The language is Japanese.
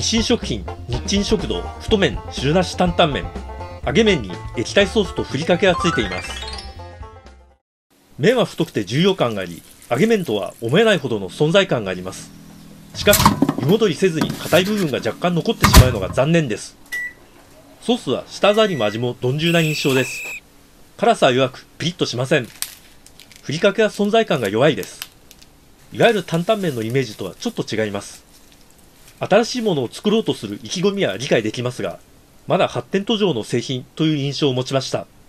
日清食品、日清食堂、太麺、汁なし担々麺。揚げ麺に液体ソースとふりかけがついています。麺は太くて重量感があり、揚げ麺とは思えないほどの存在感があります。しかし、湯戻りせずに硬い部分が若干残ってしまうのが残念です。ソースは舌触りも味も鈍重な印象です。辛さは弱く、ピリッとしません。ふりかけは存在感が弱いです。いわゆる担々麺のイメージとはちょっと違います。新しいものを作ろうとする意気込みは理解できますが、まだ発展途上の製品という印象を持ちました。